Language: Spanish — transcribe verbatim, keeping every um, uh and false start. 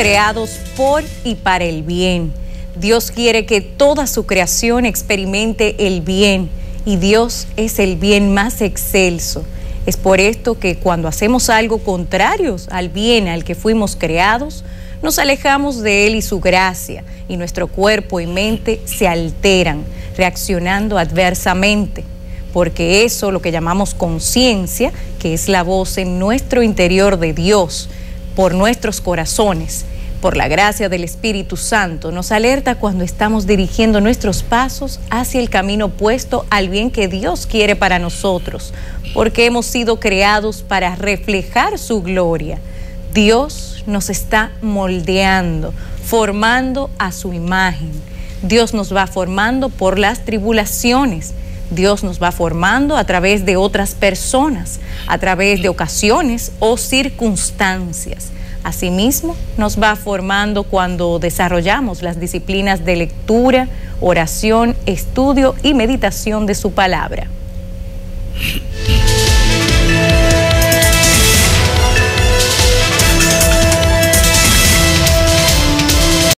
creados por y para el bien. Dios quiere que toda su creación experimente el bien, y Dios es el bien más excelso. Es por esto que cuando hacemos algo contrario al bien al que fuimos creados, nos alejamos de Él y su gracia, y nuestro cuerpo y mente se alteran, reaccionando adversamente, porque eso, lo que llamamos conciencia, que es la voz en nuestro interior de Dios, por nuestros corazones, por la gracia del Espíritu Santo, nos alerta cuando estamos dirigiendo nuestros pasos hacia el camino opuesto al bien que Dios quiere para nosotros, porque hemos sido creados para reflejar su gloria. Dios nos está moldeando, formando a su imagen. Dios nos va formando por las tribulaciones. Dios nos va formando a través de otras personas, a través de ocasiones o circunstancias. Asimismo, nos va formando cuando desarrollamos las disciplinas de lectura, oración, estudio y meditación de su palabra.